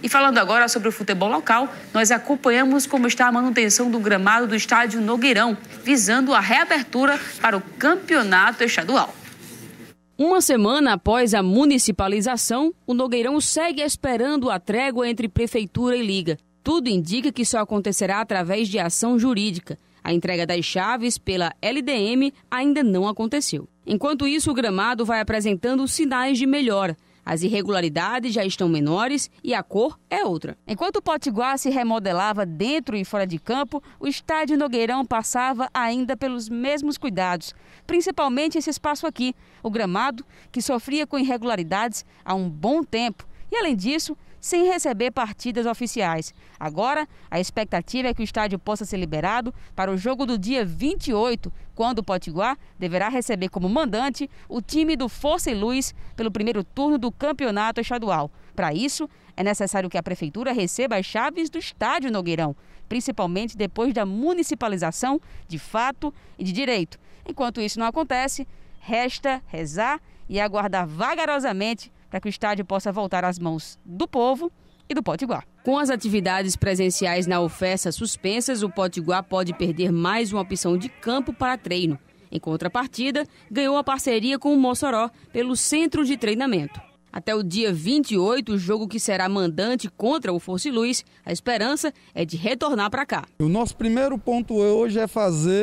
E falando agora sobre o futebol local, nós acompanhamos como está a manutenção do gramado do estádio Nogueirão, visando a reabertura para o campeonato estadual. Uma semana após a municipalização, o Nogueirão segue esperando a trégua entre prefeitura e liga. Tudo indica que só acontecerá através de ação jurídica. A entrega das chaves pela LDM ainda não aconteceu. Enquanto isso, o gramado vai apresentando sinais de melhora. As irregularidades já estão menores e a cor é outra. Enquanto o Potiguar se remodelava dentro e fora de campo, o estádio Nogueirão passava ainda pelos mesmos cuidados, principalmente esse espaço aqui, o gramado, que sofria com irregularidades há um bom tempo e, além disso, sem receber partidas oficiais. Agora, a expectativa é que o estádio possa ser liberado para o jogo do dia 28, quando o Potiguar deverá receber como mandante o time do Força e Luz pelo primeiro turno do campeonato estadual. Para isso, é necessário que a prefeitura receba as chaves do estádio Nogueirão, principalmente depois da municipalização de fato e de direito. Enquanto isso não acontece, resta rezar e aguardar vagarosamente para que o estádio possa voltar às mãos do povo e do Potiguar. Com as atividades presenciais na UFESA suspensas, o Potiguar pode perder mais uma opção de campo para treino. Em contrapartida, ganhou a parceria com o Mossoró pelo centro de treinamento. Até o dia 28, o jogo que será mandante contra o Força e Luz, a esperança é de retornar para cá. O nosso primeiro ponto hoje é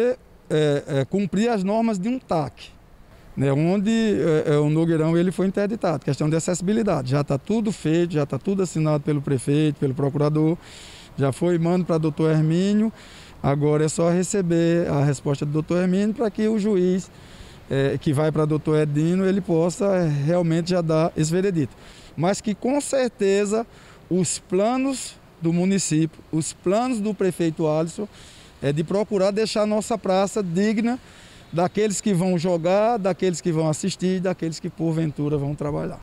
cumprir as normas de um TAC. Onde o Nogueirão ele foi interditado, questão de acessibilidade. Já está tudo feito, já está tudo assinado pelo prefeito, pelo procurador, já foi mando para o doutor Hermínio, agora é só receber a resposta do doutor Hermínio para que o juiz que vai para o doutor Edino ele possa realmente já dar esse veredito. Mas que com certeza os planos do município, os planos do prefeito Alisson é de procurar deixar a nossa praça digna daqueles que vão jogar, daqueles que vão assistir, daqueles que porventura vão trabalhar.